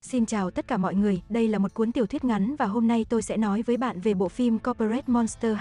Xin chào tất cả mọi người, đây là một cuốn tiểu thuyết ngắn và hôm nay tôi sẽ nói với bạn về bộ phim Corporate Monster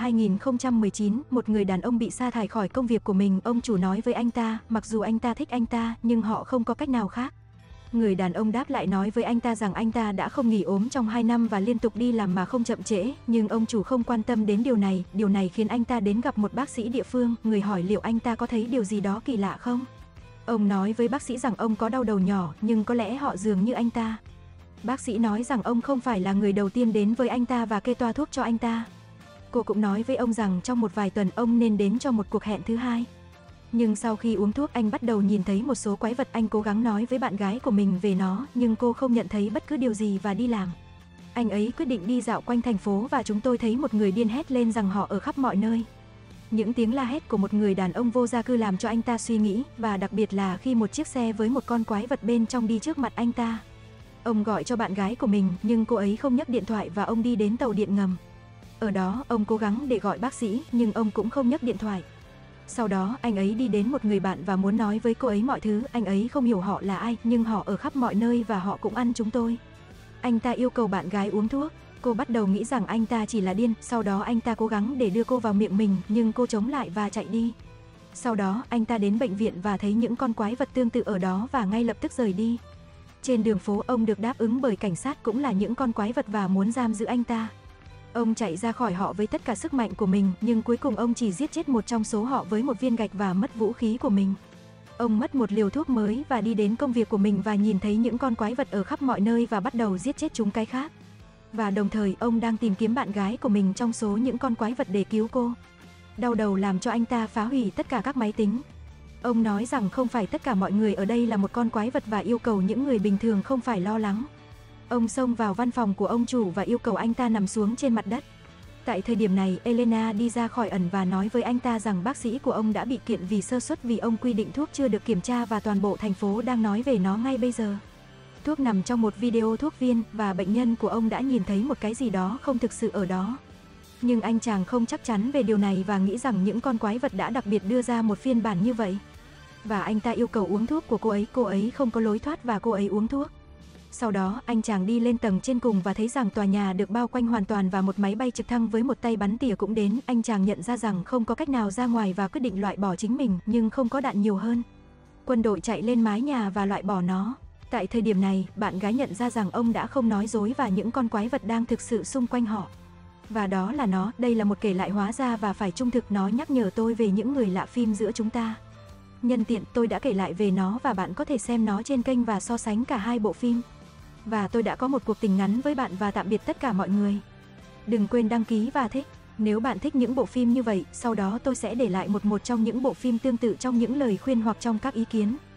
2019. Một người đàn ông bị sa thải khỏi công việc của mình, ông chủ nói với anh ta, mặc dù anh ta thích anh ta, nhưng họ không có cách nào khác. Người đàn ông đáp lại nói với anh ta rằng anh ta đã không nghỉ ốm trong 2 năm và liên tục đi làm mà không chậm trễ, nhưng ông chủ không quan tâm đến điều này khiến anh ta đến gặp một bác sĩ địa phương, người hỏi liệu anh ta có thấy điều gì đó kỳ lạ không. Ông nói với bác sĩ rằng ông có đau đầu nhỏ, nhưng có lẽ họ dường như anh ta. Bác sĩ nói rằng ông không phải là người đầu tiên đến với anh ta và kê toa thuốc cho anh ta. Cô cũng nói với ông rằng trong một vài tuần ông nên đến cho một cuộc hẹn thứ hai. Nhưng sau khi uống thuốc anh bắt đầu nhìn thấy một số quái vật. Anh cố gắng nói với bạn gái của mình về nó, nhưng cô không nhận thấy bất cứ điều gì và đi làm. Anh ấy quyết định đi dạo quanh thành phố và chúng tôi thấy một người điên hét lên rằng họ ở khắp mọi nơi. Những tiếng la hét của một người đàn ông vô gia cư làm cho anh ta suy nghĩ, và đặc biệt là khi một chiếc xe với một con quái vật bên trong đi trước mặt anh ta. Ông gọi cho bạn gái của mình, nhưng cô ấy không nhấc điện thoại và ông đi đến tàu điện ngầm. Ở đó, ông cố gắng để gọi bác sĩ, nhưng ông cũng không nhấc điện thoại. Sau đó, anh ấy đi đến một người bạn và muốn nói với cô ấy mọi thứ. Anh ấy không hiểu họ là ai, nhưng họ ở khắp mọi nơi và họ cũng ăn chúng tôi. Anh ta yêu cầu bạn gái uống thuốc. Cô bắt đầu nghĩ rằng anh ta chỉ là điên, sau đó anh ta cố gắng để đưa cô vào miệng mình, nhưng cô chống lại và chạy đi. Sau đó, anh ta đến bệnh viện và thấy những con quái vật tương tự ở đó và ngay lập tức rời đi. Trên đường phố, ông được đáp ứng bởi cảnh sát cũng là những con quái vật và muốn giam giữ anh ta. Ông chạy ra khỏi họ với tất cả sức mạnh của mình, nhưng cuối cùng ông chỉ giết chết một trong số họ với một viên gạch và mất vũ khí của mình. Ông mất một liều thuốc mới và đi đến công việc của mình và nhìn thấy những con quái vật ở khắp mọi nơi và bắt đầu giết chết chúng cái khác. Và đồng thời, ông đang tìm kiếm bạn gái của mình trong số những con quái vật để cứu cô. Đau đầu làm cho anh ta phá hủy tất cả các máy tính. Ông nói rằng không phải tất cả mọi người ở đây là một con quái vật và yêu cầu những người bình thường không phải lo lắng. Ông xông vào văn phòng của ông chủ và yêu cầu anh ta nằm xuống trên mặt đất. Tại thời điểm này, Elena đi ra khỏi ẩn và nói với anh ta rằng bác sĩ của ông đã bị kiện vì sơ suất vì ông quy định thuốc chưa được kiểm tra và toàn bộ thành phố đang nói về nó ngay bây giờ. Thuốc nằm trong một video thuốc viên và bệnh nhân của ông đã nhìn thấy một cái gì đó không thực sự ở đó. Nhưng anh chàng không chắc chắn về điều này và nghĩ rằng những con quái vật đã đặc biệt đưa ra một phiên bản như vậy. Và anh ta yêu cầu uống thuốc của cô ấy không có lối thoát và cô ấy uống thuốc. Sau đó, anh chàng đi lên tầng trên cùng và thấy rằng tòa nhà được bao quanh hoàn toàn và một máy bay trực thăng với một tay bắn tỉa cũng đến. Anh chàng nhận ra rằng không có cách nào ra ngoài và quyết định loại bỏ chính mình, nhưng không có đạn nhiều hơn. Quân đội chạy lên mái nhà và loại bỏ nó. Tại thời điểm này, bạn gái nhận ra rằng ông đã không nói dối và những con quái vật đang thực sự xung quanh họ. Và đó là nó, đây là một kể lại hóa ra và phải trung thực, nó nhắc nhở tôi về những người lạ phim giữa chúng ta. Nhân tiện, tôi đã kể lại về nó và bạn có thể xem nó trên kênh và so sánh cả hai bộ phim. Và tôi đã có một cuộc tình ngắn với bạn và tạm biệt tất cả mọi người. Đừng quên đăng ký và thích. Nếu bạn thích những bộ phim như vậy, sau đó tôi sẽ để lại một trong những bộ phim tương tự trong những lời khuyên hoặc trong các ý kiến.